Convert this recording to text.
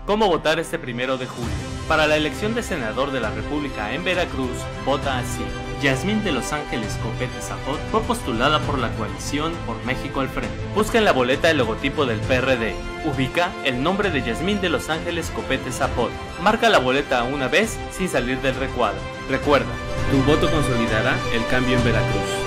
¿Cómo votar este 1 de julio? Para la elección de senador de la República en Veracruz, vota así. Yasmín de Los Ángeles Copete Zapot fue postulada por la coalición Por México al Frente. Busca en la boleta el logotipo del PRD. Ubica el nombre de Yasmín de Los Ángeles Copete Zapot. Marca la boleta una vez sin salir del recuadro. Recuerda, tu voto consolidará el cambio en Veracruz.